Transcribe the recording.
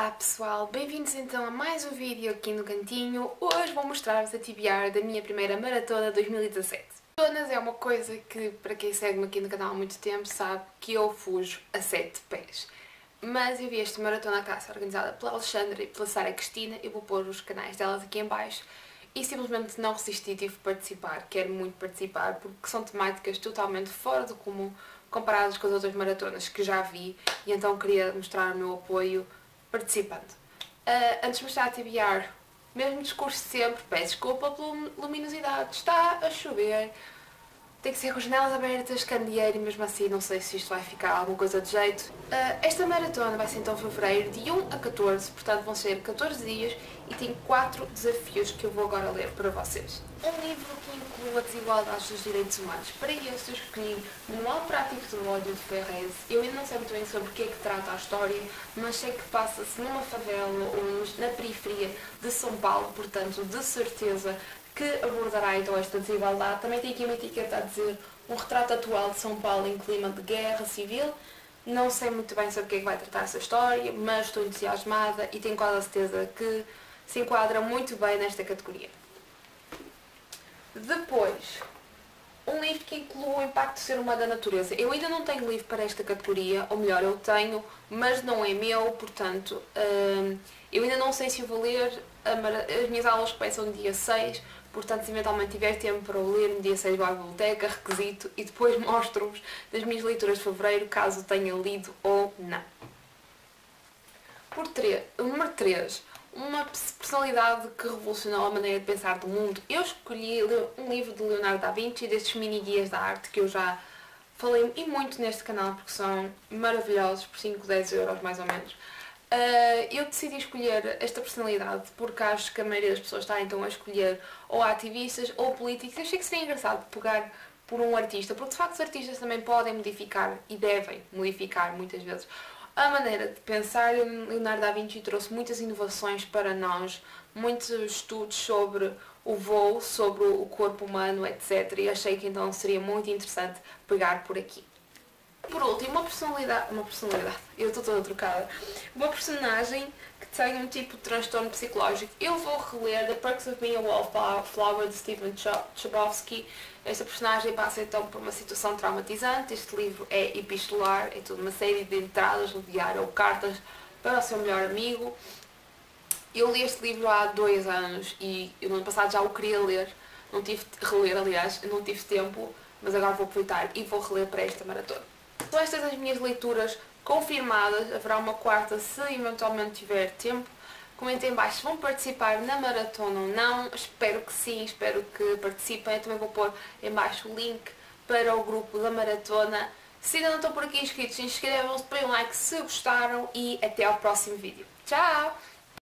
Olá pessoal, bem-vindos então a mais um vídeo aqui no cantinho. Hoje vou mostrar-vos a TBR da minha primeira maratona 2017. Maratonas é uma coisa que, para quem segue-me aqui no canal há muito tempo, sabe que eu fujo a 7 pés. Mas eu vi esta maratona caça organizada pela Alexandra e pela Sara Cristina, eu vou pôr os canais delas aqui em baixo, e simplesmente não resisti e tive de participar. Quero muito participar porque são temáticas totalmente fora do comum comparadas com as outras maratonas que já vi, e então queria mostrar o meu apoio participando. Antes de mostrar a TBR, mesmo discurso de sempre, peço desculpa pela luminosidade, está a chover, tem que ser com as janelas abertas, candeeiro, e mesmo assim não sei se isto vai ficar alguma coisa de jeito. Esta maratona vai ser então em fevereiro, de 1 a 14, portanto vão ser 14 dias e tem 4 desafios que eu vou agora ler para vocês. Um livro que inclui a desigualdade dos direitos humanos. Para isso eu escolhi Manual Prático do Ódio de Ferrez. Eu ainda não sei muito bem sobre o que é que trata a história, mas sei que passa-se numa favela ou na periferia de São Paulo, portanto de certeza que abordará então esta desigualdade. Também tem aqui uma etiqueta a dizer um retrato atual de São Paulo em clima de guerra civil. Não sei muito bem sobre o que é que vai tratar essa história, mas estou entusiasmada e tenho quase a certeza que se enquadra muito bem nesta categoria. Depois, um livro que inclui o impacto do ser humano da natureza. Eu ainda não tenho livro para esta categoria, ou melhor, eu tenho, mas não é meu, portanto, eu ainda não sei se eu vou ler. As minhas aulas começam no dia 6, portanto, se eventualmente tiver tempo para o ler, no dia 6 vou à biblioteca, requisito, e depois mostro-vos das minhas leituras de fevereiro, caso tenha lido ou não. Número 3. Uma personalidade que revolucionou a maneira de pensar do mundo. Eu escolhi um livro de Leonardo da Vinci, destes mini-guias da arte que eu já falei e muito neste canal porque são maravilhosos, por 5, 10 euros mais ou menos. Eu decidi escolher esta personalidade porque acho que a maioria das pessoas está então a escolher ou ativistas ou políticos. Eu achei que seria engraçado pegar por um artista, porque de facto os artistas também podem modificar e devem modificar muitas vezes a maneira de pensar. Leonardo da Vinci trouxe muitas inovações para nós, muitos estudos sobre o voo, sobre o corpo humano, etc. E achei que então seria muito interessante pegar por aqui. Por último, uma personalidade, eu estou toda trocada, uma personagem que tem um tipo de transtorno psicológico. Eu vou reler The Perks of Being a Wallflower de Stephen Chbosky. Esta personagem passa então por uma situação traumatizante. Este livro é epistolar, é toda uma série de entradas no diário ou cartas para o seu melhor amigo. Eu li este livro há 2 anos e eu no ano passado já o queria ler, não tive de reler, aliás, não tive tempo, mas agora vou aproveitar e vou reler para esta maratona. São estas as minhas leituras confirmadas, haverá uma quarta se eventualmente tiver tempo. Comentem em baixo se vão participar na maratona ou não, espero que sim, espero que participem. Eu também vou pôr em baixo o link para o grupo da maratona. Se ainda não estão por aqui inscritos, inscrevam-se, põem um like se gostaram e até ao próximo vídeo. Tchau!